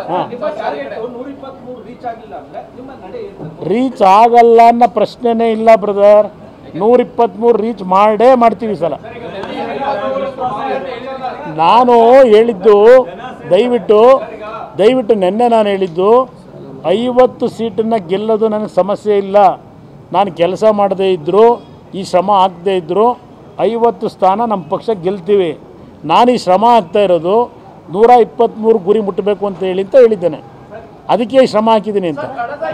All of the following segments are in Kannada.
ರೀಚ್ ಆಗಲ್ಲ ಅನ್ನೋ ಪ್ರಶ್ನೆನೇ ಇಲ್ಲ ಬ್ರದರ್. 123 ರೀಚ್ ಮಾಡೇ ಮಾಡ್ತೀವಿ ಸಲ. ನಾನು ಹೇಳಿದ್ದು ದಯವಿಟ್ಟು ನಿನ್ನೆ ನಾನು ಹೇಳಿದ್ದು 50 ಸೀಟನ್ನು ಗೆಲ್ಲೋದು ನನಗೆ ಸಮಸ್ಯೆ ಇಲ್ಲ. ನಾನು ಕೆಲಸ ಮಾಡದೇ ಇದ್ದರೂ ಈ ಶ್ರಮ ಹಾಕದೇ ಇದ್ದರೂ 50 ಸ್ಥಾನ ನಮ್ಮ ಪಕ್ಷ ಗೆಲ್ತೀವಿ. ನಾನು ಈ ಶ್ರಮ ಆಗ್ತಾ ಇರೋದು 123 ಗುರಿ ಮುಟ್ಟಬೇಕು ಅಂತ ಹೇಳಿದ್ದೇನೆ. ಅದಕ್ಕೆ ಈ ಶ್ರಮ ಹಾಕಿದ್ದೀನಿ ಅಂತ.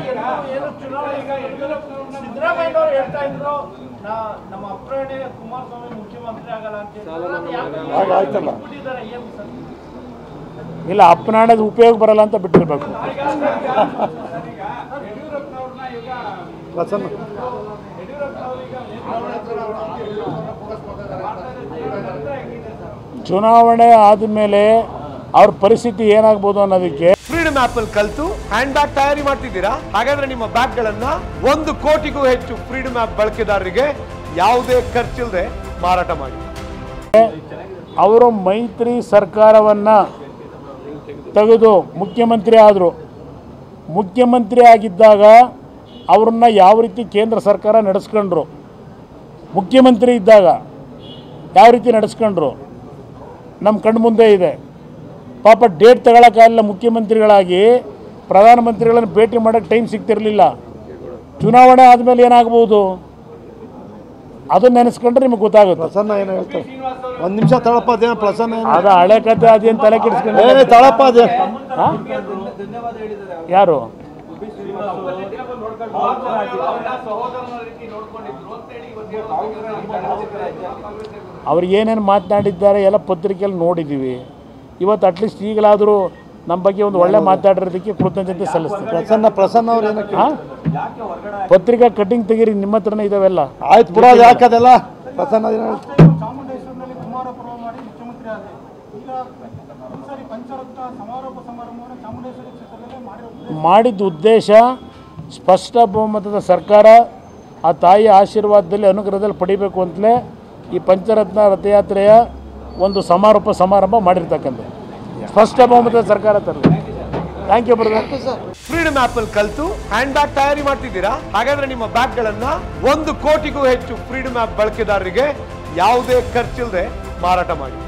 ಇಲ್ಲ, ಅಪ್ಪನಾಡೋದು ಉಪಯೋಗ ಬರಲ್ಲ ಅಂತ ಬಿಟ್ಟಿರ್ಬೇಕು. ಚುನಾವಣೆ ಆದಮೇಲೆ ಅವ್ರ ಪರಿಸ್ಥಿತಿ ಏನಾಗ್ಬೋದು ಅನ್ನೋದಕ್ಕೆ ಫ್ರೀಡಮ್ ಆಪ್ ಅಲ್ಲಿ ಕಲಿತು ಹ್ಯಾಂಡ್ ಬ್ಯಾಗ್ ತಯಾರಿ ಮಾಡ್ತಿದ್ದೀರಾ? ಹಾಗಾದ್ರೆ ನಿಮ್ಮ ಬ್ಯಾಗ್ ಗಳನ್ನ 1 ಕೋಟಿಗೂ ಹೆಚ್ಚು ಫ್ರೀಡಮ್ ಆಪ್ ಬಳಕೆದಾರರಿಗೆ ಯಾವುದೇ ಖರ್ಚಿಲ್ಲದೆ ಮಾರಾಟ ಮಾಡಿ. ಅವರು ಮೈತ್ರಿ ಸರ್ಕಾರವನ್ನು ತೆಗೆದು ಮುಖ್ಯಮಂತ್ರಿ ಆದರು. ಮುಖ್ಯಮಂತ್ರಿ ಆಗಿದ್ದಾಗ ಅವ್ರನ್ನ ಯಾವ ರೀತಿ ಕೇಂದ್ರ ಸರ್ಕಾರ ನಡೆಸ್ಕೊಂಡ್ರು, ಮುಖ್ಯಮಂತ್ರಿ ಇದ್ದಾಗ ಯಾವ ರೀತಿ ನಡೆಸ್ಕೊಂಡ್ರು ನಮ್ಮ ಕಣ್ಣು ಮುಂದೆ ಇದೆ. ಪಾಪ ಡೇಟ್ ತಗೊಳ್ಳೋಕ್ಕಾಗಲ್ಲ. ಮುಖ್ಯಮಂತ್ರಿಗಳಾಗಿ ಪ್ರಧಾನಮಂತ್ರಿಗಳನ್ನು ಭೇಟಿ ಮಾಡೋಕ್ಕೆ ಟೈಮ್ ಸಿಗ್ತಿರಲಿಲ್ಲ. ಚುನಾವಣೆ ಆದಮೇಲೆ ಏನಾಗ್ಬೋದು ಅದನ್ನು ನೆನೆಸ್ಕೊಂಡ್ರೆ ನಿಮಗೆ ಗೊತ್ತಾಗುತ್ತೆ. ಪ್ರಸನ್ನ ಏನು ಹೇಳ್ತಾರೆ? ಒಂದು ನಿಮಿಷ ತಳಪ್ಪ, ಅದೇನು ಪ್ರಸನ್ನ ಅದು ಹಳೆ ಕತೆ, ಅದೇನು ತಲೆ ಕೆಡಿಸ್ಕೊಂಡು ತಳಪ್ಪ ಅದೇ ಯಾರು ಅವ್ರು ಏನೇನು ಮಾತನಾಡಿದ್ದಾರೆ ಎಲ್ಲ ಪತ್ರಿಕೆಯಲ್ಲಿ ನೋಡಿದ್ದೀವಿ. ಇವತ್ತು ಅಟ್ಲೀಸ್ಟ್ ಈಗಲಾದರೂ ನಮ್ಮ ಬಗ್ಗೆ ಒಂದು ಒಳ್ಳೆ ಮಾತಾಡಿರೋದಕ್ಕೆ ಕೃತಜ್ಞತೆ ಸಲ್ಲಿಸ್ತೀನಿ. ಪ್ರಸನ್ನ ಅವ್ರು ಏನಕ್ಕೆ ಪತ್ರಿಕಾ ಕಟಿಂಗ್ ತೆಗೀರಿ, ನಿಮ್ಮ ಹತ್ರನೇ ಇದಾವೆಲ್ಲ. ಆಯ್ತು ಬಿಡ, ಯಾಕದೆಲ್ಲ ಪ್ರಸನ್ನ ಮಾಡಿದ ಉದ್ದೇಶ ಸ್ಪಷ್ಟ ಬಹುಮತದ ಸರ್ಕಾರ ಆ ತಾಯಿಯ ಆಶೀರ್ವಾದದಲ್ಲಿ ಅನುಗ್ರಹದಲ್ಲಿ ಪಡಿಬೇಕು ಅಂತಲೇ ಈ ಪಂಚರತ್ನ ರಥಯಾತ್ರೆಯ ಒಂದು ಸಮಾರಂಭ ಮಾಡಿರ್ತಕ್ಕಂಥ ಸ್ಪಷ್ಟ ಬಹುಮತದ ಸರ್ಕಾರ ತರಲಿ. Thank you brother. Freedom app ಅಲ್ಲಿ ಕಲಿತು ಹ್ಯಾಂಡ್ ಬ್ಯಾಗ್ ತಯಾರಿ ಮಾಡ್ತಿದ್ದೀರಾ? ಹಾಗಾದ್ರೆ ನಿಮ್ಮ ಬ್ಯಾಗ್ ಗಳನ್ನ 1 ಕೋಟಿಗೂ ಹೆಚ್ಚು ಫ್ರೀಡಮ್ ಆಪ್ ಬಳಕೆದಾರರಿಗೆ ಯಾವುದೇ ಖರ್ಚಿಲ್ಲದೆ ಮಾರಾಟ ಮಾಡಿ.